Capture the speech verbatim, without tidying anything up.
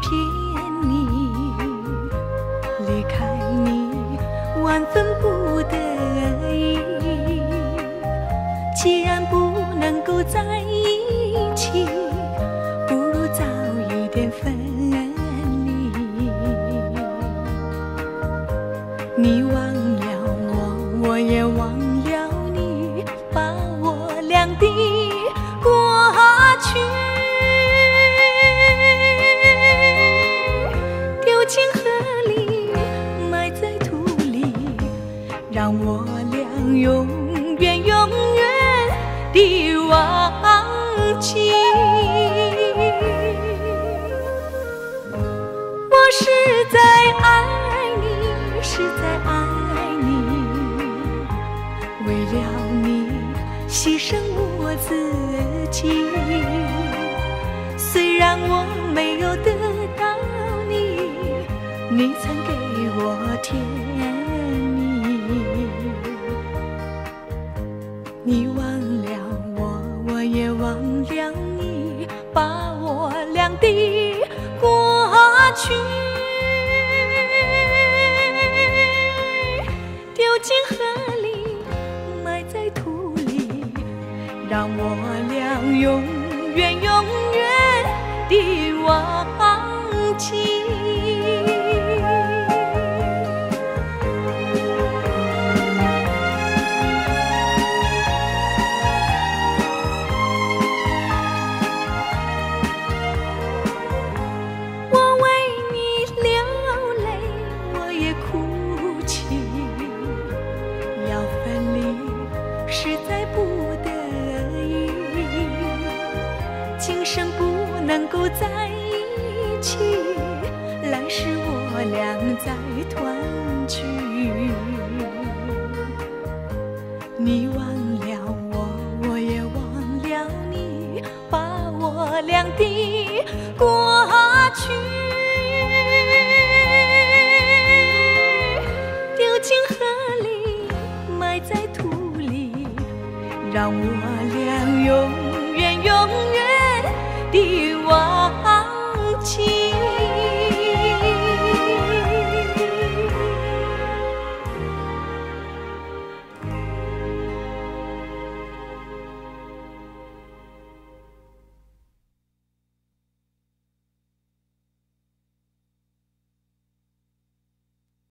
骗你，离开你万分不得已。既然不能够在一起，不如早一点分离。你忘了我，我也忘了你，把我俩的过去丢进河里，埋在土里，让我俩永远永远的忘记。我实在爱你，实在爱你，为了你牺牲我自己。虽然我没有得到你，你曾给我甜蜜。你忘了我，我也忘了你，把我俩的过去丢进河里，埋在土里，让我俩永远永远的忘记。实在不得已，今生不能够在一起，来世我俩再团聚。你忘了我，我也忘了你，把我俩的过去丢进河里，埋在土里，让我俩永